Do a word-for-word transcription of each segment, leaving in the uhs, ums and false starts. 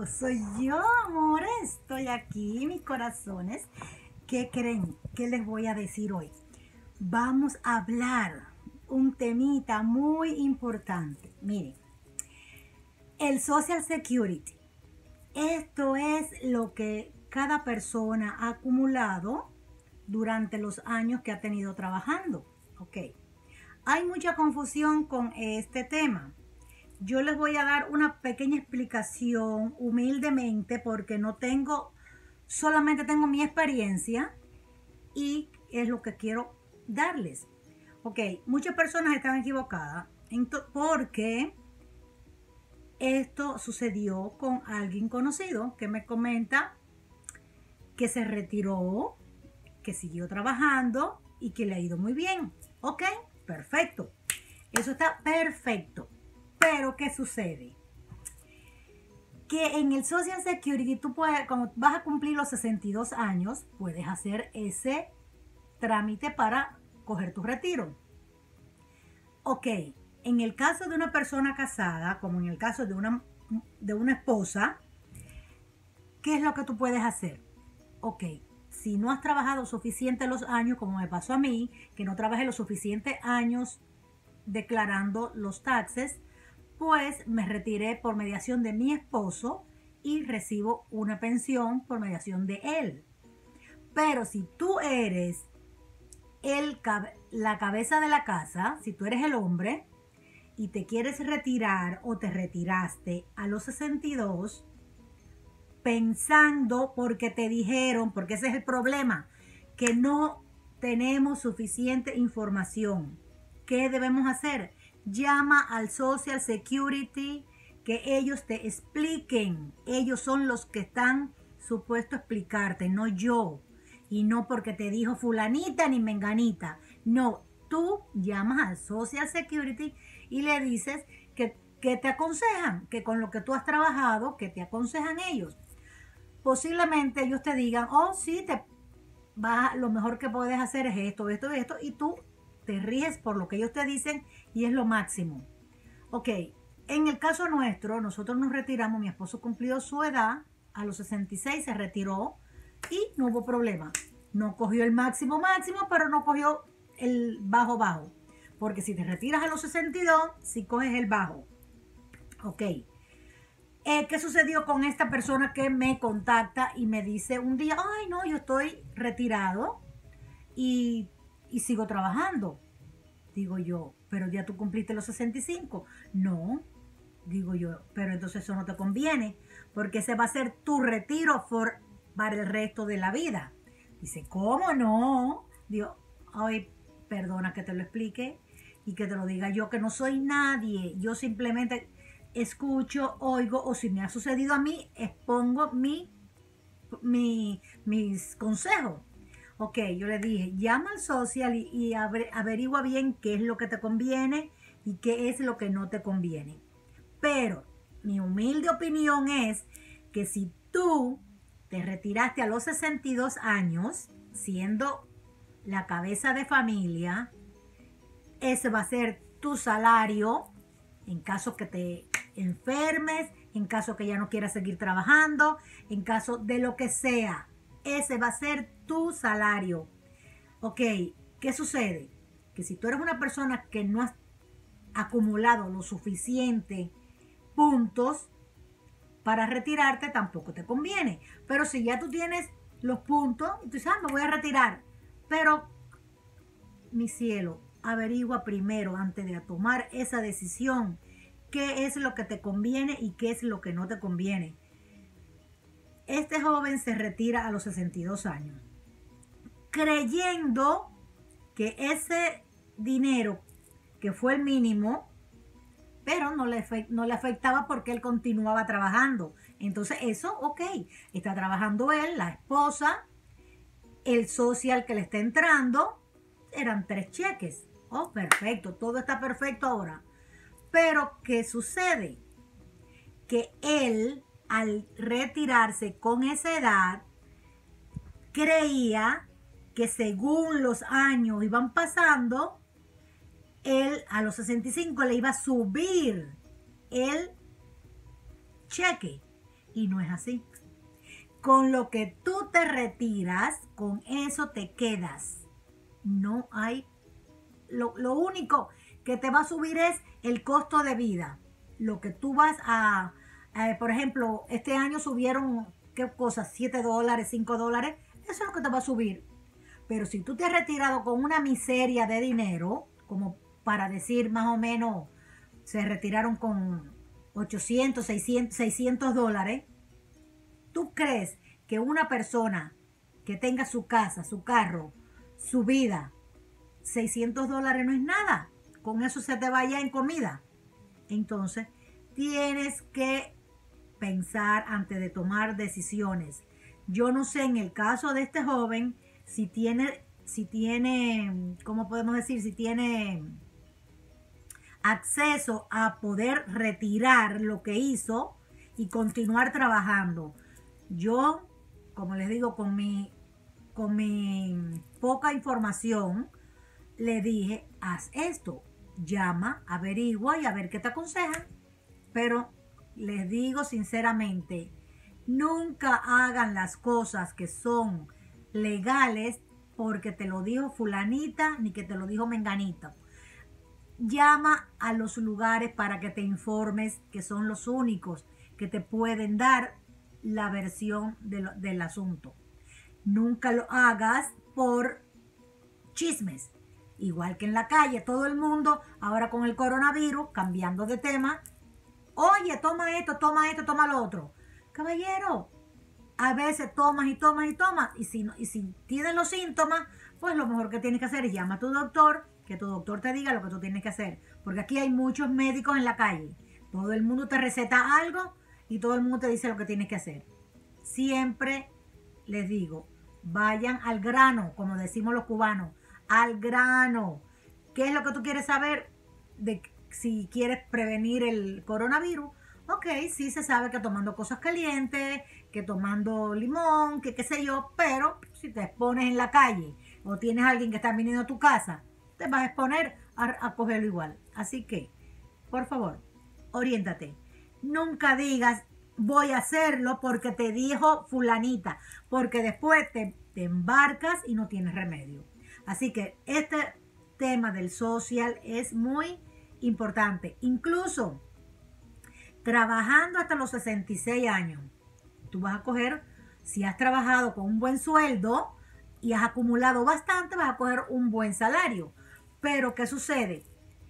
soy yo, amores. Estoy aquí, mis corazones. ¿Qué creen? ¿Qué les voy a decir hoy? Vamos a hablar un temita muy importante. Miren, el Social Security. Esto es lo que cada persona ha acumulado durante los años que ha tenido trabajando. Ok. Hay mucha confusión con este tema. Yo les voy a dar una pequeña explicación humildemente porque no tengo, solamente tengo mi experiencia y es lo que quiero darles. Ok, muchas personas están equivocadas porque esto sucedió con alguien conocido que me comenta que se retiró, que siguió trabajando y que le ha ido muy bien. Ok, perfecto. Eso está perfecto. Pero, ¿qué sucede? Que en el Social Security, tú puedes, cuando vas a cumplir los sesenta y dos años, puedes hacer ese trámite para coger tu retiro. Ok, en el caso de una persona casada, como en el caso de una, de una esposa, ¿qué es lo que tú puedes hacer? Ok, si no has trabajado suficiente los años, como me pasó a mí, que no trabajé los suficientes años declarando los taxes, pues me retiré por mediación de mi esposo y recibo una pensión por mediación de él. Pero si tú eres el, la cabeza de la casa, si tú eres el hombre y te quieres retirar o te retiraste a los sesenta y dos, pensando porque te dijeron, porque ese es el problema, que no tenemos suficiente información. ¿Qué debemos hacer? Llama al Social Security, que ellos te expliquen. Ellos son los que están supuestos a explicarte, no yo. Y no porque te dijo fulanita ni menganita. No, tú llamas al Social Security y le dices que, que te aconsejan, que con lo que tú has trabajado, que te aconsejan ellos. Posiblemente ellos te digan, oh sí, te va, lo mejor que puedes hacer es esto, esto, esto, y tú te ríes por lo que ellos te dicen y es lo máximo. Ok, en el caso nuestro, nosotros nos retiramos, mi esposo cumplió su edad, a los sesenta y seis se retiró y no hubo problema. No cogió el máximo máximo, pero no cogió el bajo bajo. Porque si te retiras a los sesenta y dos, sí coges el bajo. Ok. Eh, ¿Qué sucedió con esta persona que me contacta y me dice un día, ay no, yo estoy retirado y, y sigo trabajando? Digo yo, pero ya tú cumpliste los sesenta y cinco. No, digo yo, pero entonces eso no te conviene, porque ese va a ser tu retiro for, para el resto de la vida. Dice, ¿cómo no? Digo, ay, perdona que te lo explique y que te lo diga yo, que no soy nadie. Yo simplemente escucho, oigo, o si me ha sucedido a mí, expongo mi, mi, mis consejos. Ok, yo le dije, llama al social y, y averigua bien qué es lo que te conviene y qué es lo que no te conviene. Pero mi humilde opinión es que si tú te retiraste a los sesenta y dos años, siendo la cabeza de familia, ese va a ser tu salario en caso que te enfermes, en caso que ya no quieras seguir trabajando, en caso de lo que sea. Ese va a ser tu salario. Ok, ¿qué sucede? Que si tú eres una persona que no has acumulado lo suficiente puntos para retirarte, tampoco te conviene. Pero si ya tú tienes los puntos, y tú dices, ah, me voy a retirar. Pero, mi cielo, averigua primero antes de tomar esa decisión qué es lo que te conviene y qué es lo que no te conviene. Este joven se retira a los sesenta y dos años, creyendo que ese dinero, que fue el mínimo, pero no le, no le afectaba porque él continuaba trabajando. Entonces eso, ok, está trabajando él, la esposa, el social que le está entrando, eran tres cheques. Oh, perfecto, todo está perfecto ahora. Pero, ¿qué sucede? Que él, al retirarse con esa edad, creía que según los años iban pasando, él a los sesenta y cinco le iba a subir el cheque. Y no es así. Con lo que tú te retiras, con eso te quedas. No hay... Lo, lo único que te va a subir es el costo de vida. Lo que tú vas a... Eh, por ejemplo, este año subieron, ¿qué cosas? siete dólares, cinco dólares. Eso es lo que te va a subir. Pero si tú te has retirado con una miseria de dinero, como para decir más o menos, se retiraron con ochocientos, seiscientos, seiscientos dólares, ¿tú crees que una persona que tenga su casa, su carro, su vida, seiscientos dólares no es nada? Con eso se te vaya en comida. Entonces, tienes que pensar antes de tomar decisiones. Yo no sé en el caso de este joven si tiene, si tiene, ¿cómo podemos decir? Si tiene acceso a poder retirar lo que hizo y continuar trabajando. Yo, como les digo, con mi, con mi poca información, le dije, haz esto, llama, averigua y a ver qué te aconsejan. Pero les digo sinceramente, nunca hagan las cosas que son legales porque te lo dijo fulanita ni que te lo dijo menganita. Llama a los lugares para que te informes, que son los únicos que te pueden dar la versión de lo, del asunto. Nunca lo hagas por chismes. Igual que en la calle, todo el mundo, ahora con el coronavirus, cambiando de tema, oye, toma esto, toma esto, toma lo otro. Caballero, a veces tomas y tomas y tomas, y si, y si tienes los síntomas, pues lo mejor que tienes que hacer es llamar a tu doctor, que tu doctor te diga lo que tú tienes que hacer. Porque aquí hay muchos médicos en la calle. Todo el mundo te receta algo y todo el mundo te dice lo que tienes que hacer. Siempre les digo, vayan al grano, como decimos los cubanos, al grano. ¿Qué es lo que tú quieres saber? De si quieres prevenir el coronavirus. Ok, sí se sabe que tomando cosas calientes, que tomando limón, que qué sé yo, pero si te expones en la calle o tienes a alguien que está viniendo a tu casa, te vas a exponer a, a cogerlo igual. Así que, por favor, oriéntate. Nunca digas, voy a hacerlo porque te dijo fulanita, porque después te, te embarcas y no tienes remedio. Así que este tema del social es muy importante. Incluso trabajando hasta los sesenta y seis años, tú vas a coger, si has trabajado con un buen sueldo y has acumulado bastante, vas a coger un buen salario. Pero ¿qué sucede?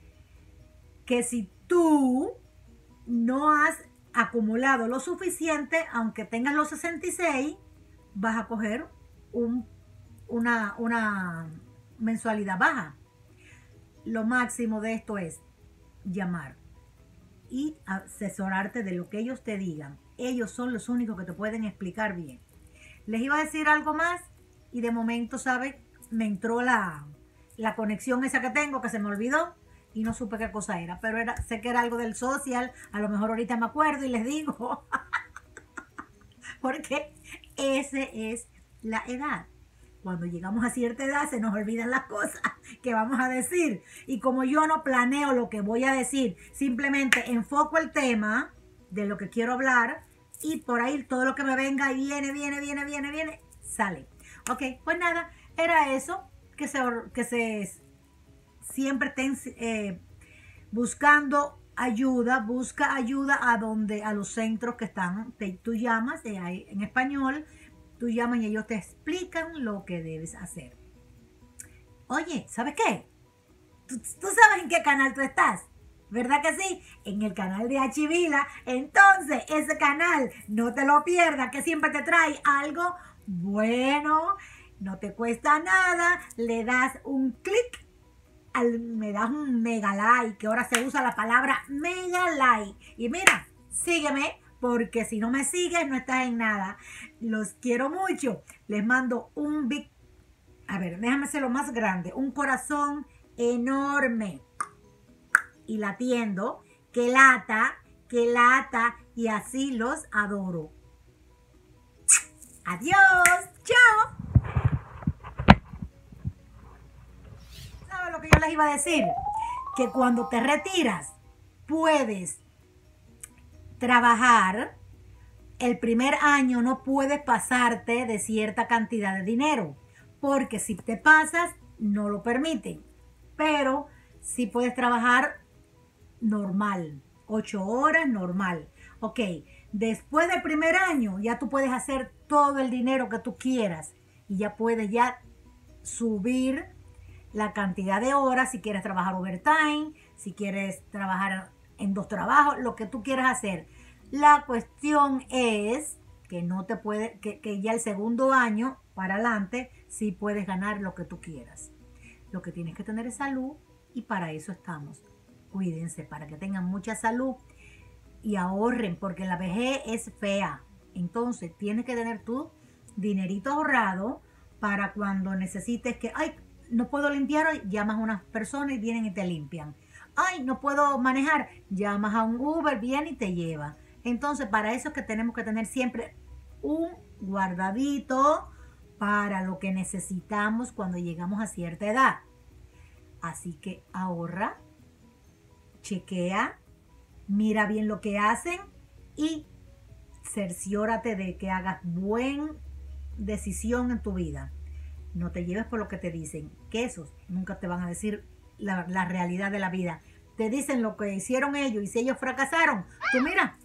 Que si tú no has acumulado lo suficiente, aunque tengas los sesenta y seis, vas a coger un, una, una mensualidad baja. Lo máximo de esto es llamar y asesorarte de lo que ellos te digan. Ellos son los únicos que te pueden explicar bien. Les iba a decir algo más y de momento, ¿sabes? Me entró la, la conexión esa que tengo que se me olvidó y no supe qué cosa era, pero era, sé que era algo del social. A lo mejor ahorita me acuerdo y les digo porque esa es la edad. Cuando llegamos a cierta edad se nos olvidan las cosas que vamos a decir. Y como yo no planeo lo que voy a decir, simplemente enfoco el tema de lo que quiero hablar y por ahí todo lo que me venga y viene, viene, viene, viene, viene, sale. Ok, pues nada, era eso, que se, que se siempre estén eh, buscando ayuda, busca ayuda a donde, a los centros que están, te, tú llamas de ahí, en español, tú llamas y ellos te explican lo que debes hacer. Oye, ¿sabes qué? ¿Tú, tú sabes en qué canal tú estás? ¿Verdad que sí? En el canal de Achivila. Entonces, ese canal, no te lo pierdas, que siempre te trae algo bueno. No te cuesta nada. Le das un clic, al, me das un mega like, que ahora se usa la palabra mega like. Y mira, sígueme, porque si no me sigues, no estás en nada. Los quiero mucho. Les mando un big... A ver, déjame hacerlo más grande. Un corazón enorme. Y latiendo, que lata, que lata, y así los adoro. Adiós, chao. ¿Sabes lo que yo les iba a decir? Que cuando te retiras, puedes trabajar el primer año no puedes pasarte de cierta cantidad de dinero, porque si te pasas, no lo permiten. Pero sí puedes trabajar normal, ocho horas normal. Ok, después del primer año ya tú puedes hacer todo el dinero que tú quieras y ya puedes ya subir la cantidad de horas, si quieres trabajar overtime, si quieres trabajar en dos trabajos, lo que tú quieras hacer. La cuestión es que no te puede, que, que ya el segundo año para adelante sí puedes ganar lo que tú quieras. Lo que tienes que tener es salud y para eso estamos. Cuídense, para que tengan mucha salud y ahorren, porque la vejez es fea. Entonces tienes que tener tu dinerito ahorrado para cuando necesites que, ay, no puedo limpiar hoy, llamas a unas personas y vienen y te limpian. Ay, no puedo manejar, llamas a un Uber, viene y te lleva. Entonces, para eso es que tenemos que tener siempre un guardadito para lo que necesitamos cuando llegamos a cierta edad. Así que ahorra, chequea, mira bien lo que hacen y cerciórate de que hagas buena decisión en tu vida. No te lleves por lo que te dicen, que esos nunca te van a decir la, la realidad de la vida. Te dicen lo que hicieron ellos y si ellos fracasaron, tú mira,